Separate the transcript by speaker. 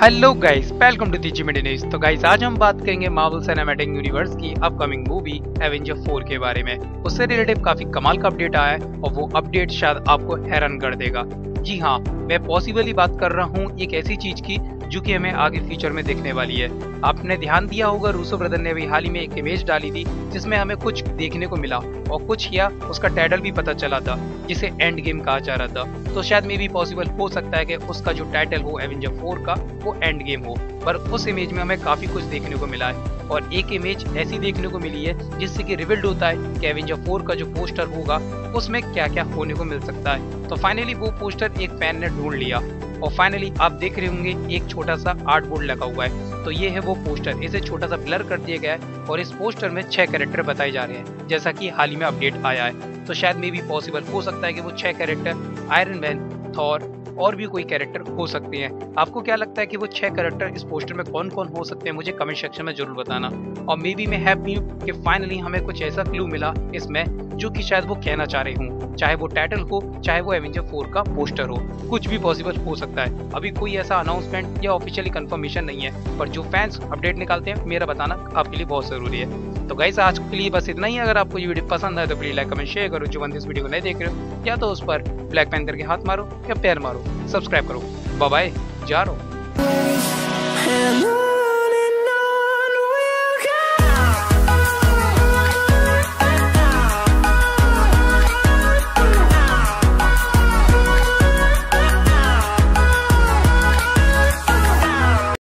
Speaker 1: Hello guys, welcome to the news. तो guys, आज हम बात करेंगे मार्वल सिनेमैटिक यूनिवर्स की अपकमिंग मूवी एवेंजर 4 के बारे में। उससे रिलेटेड काफी कमाल का अपडेट आया है और वो अपडेट शायद आपको हैरान कर देगा। जी हाँ, मैं पॉसिबली बात कर रहा हूँ एक ऐसी चीज की जो कि हमें आगे फ्यूचर में देखने वाली है। आपने ध्यान दिया होगा, रूसो ब्रदर ने अभी हाल ही में एक इमेज डाली थी जिसमें हमें कुछ देखने को मिला और कुछ या उसका टाइटल भी पता चला था जिसे एंड गेम कहा जा रहा था। तो शायद मे भी पॉसिबल हो सकता है कि उसका जो टाइटल हो एवेंजर 4 का वो एंड गेम हो, पर उस इमेज में हमें काफी कुछ देखने को मिला है और एक इमेज ऐसी देखने को मिली है जिससे कि रिवील्ड होता है कि एवेंजर 4 का जो पोस्टर होगा उसमें क्या क्या होने को मिल सकता है। तो फाइनली वो पोस्टर एक फैन ने ढूंढ लिया और फाइनली आप देख रहे होंगे एक छोटा सा आर्ट बोर्ड लगा हुआ है। तो ये है वो पोस्टर, इसे छोटा सा ब्लर कर दिया गया है और इस पोस्टर में 6 कैरेक्टर बताए जा रहे हैं जैसा कि हाल ही में अपडेट आया है। तो शायद मे भी पॉसिबल हो सकता है कि वो 6 कैरेक्टर आयरन मैन, थॉर और भी कोई कैरेक्टर हो सकते हैं। आपको क्या लगता है कि वो 6 कैरेक्टर इस पोस्टर में कौन कौन हो सकते हैं? मुझे कमेंट सेक्शन में जरूर बताना। और मे बी मैं हैप्पी हूँ कि फाइनली हमें कुछ ऐसा क्लू मिला इसमें जो कि शायद वो कहना चाह रहे हूँ, चाहे वो टाइटल हो चाहे वो एवेंजर 4 का पोस्टर हो, कुछ भी पॉसिबल हो सकता है। अभी कोई ऐसा अनाउंसमेंट या ऑफिशियली कंफर्मेशन नहीं है, पर जो फैंस अपडेट निकालते हैं मेरा बताना आपके लिए बहुत जरूरी है। तो गाइस, आज के लिए बस इतना ही। अगर आपको ये वीडियो पसंद आए तो प्लीज लाइक कमेंट शेयर करो। जो बंदे इस वीडियो को नहीं देख रहे हो या तो उस पर ब्लैक पैंथर के हाथ मारो या पैर मारो, सब्सक्राइब करो। बाय बाय, जा रहा हूँ।